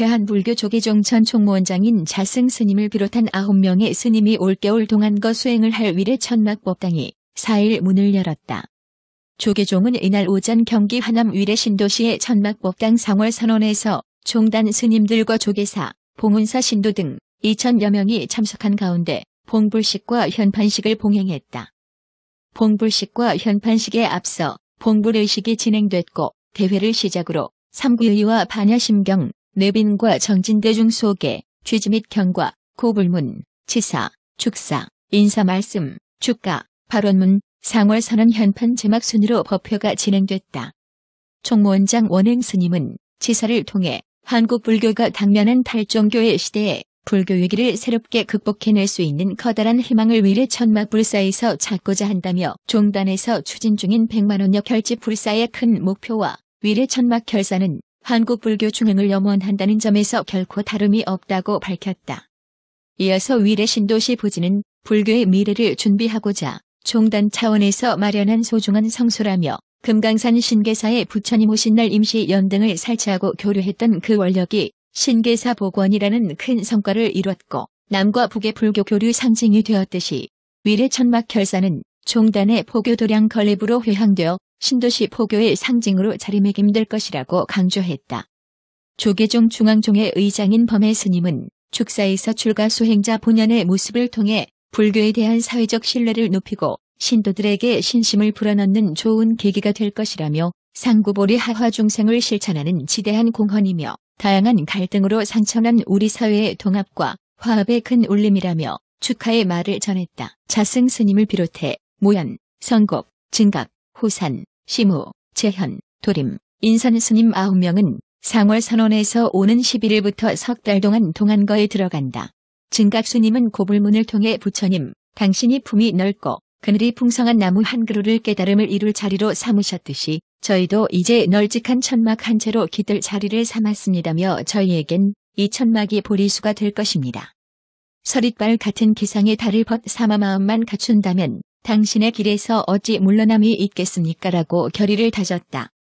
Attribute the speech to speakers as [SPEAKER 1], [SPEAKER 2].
[SPEAKER 1] 대한불교 조계종 전 총무원장인 자승 스님을 비롯한 9명의 스님이 올겨울 동안거 수행을 할 위례 천막법당이 4일 문을 열었다. 조계종은 이날 오전 경기 하남 위례 신도시의 천막법당 상월선원에서 종단 스님들과 조계사, 봉운사 신도 등 2,000여 명이 참석한 가운데 봉불식과 현판식을 봉행했다. 봉불식과 현판식에 앞서 봉불의식이 진행됐고 대회를 시작으로 삼구의와 반야심경, 내빈과 정진대중 소개, 취지 및 경과, 고불문, 치사, 축사, 인사말씀, 축가, 발언문, 상월선언 현판 제막 순으로 법회가 진행됐다. 총무원장 원행스님은 치사를 통해 한국 불교가 당면한 탈종교의 시대에 불교 위기를 새롭게 극복해낼 수 있는 커다란 희망을 위례 천막불사에서 찾고자 한다며 종단에서 추진 중인 100만원여 결집 불사의 큰 목표와 위례 천막 결사는 한국 불교 중흥을 염원한다는 점에서 결코 다름이 없다고 밝혔다. 이어서 위례 신도시 부지는 불교의 미래를 준비하고자 종단 차원에서 마련한 소중한 성소라며 금강산 신계사의 부처님 오신 날 임시 연등을 설치하고 교류했던 그 원력이 신계사 복원이라는 큰 성과를 이뤘고 남과 북의 불교 교류 상징이 되었듯이 위례 천막 결사는 종단의 포교 도량 건립으로 회항되어 신도시 포교의 상징으로 자리매김될 것이라고 강조했다. 조계종 중앙종의 의장인 범해 스님은 축사에서 출가 수행자 본연의 모습을 통해 불교에 대한 사회적 신뢰를 높이고 신도들에게 신심을 불어넣는 좋은 계기가 될 것이라며 상구보리 하화중생을 실천하는 지대한 공헌이며 다양한 갈등으로 상처난 우리 사회의 통합과 화합의 큰 울림이라며 축하의 말을 전했다. 자승 스님을 비롯해 모연, 성곡, 증각, 호산, 시무, 재현, 도림, 인선 스님 9명은 상월선원에서 오는 11일부터 석 달 동안 동안거에 들어간다. 증각 스님은 고불문을 통해 부처님, 당신이 품이 넓고 그늘이 풍성한 나무 한 그루를 깨달음을 이룰 자리로 삼으셨듯이 저희도 이제 널찍한 천막 한 채로 깃들 자리를 삼았습니다며 저희에겐 이 천막이 보리수가 될 것입니다. 서릿발 같은 기상의 달을 벗삼아 마음만 갖춘다면 당신의 길에서 어찌 물러남이 있겠습니까? 라고 결의를 다졌다.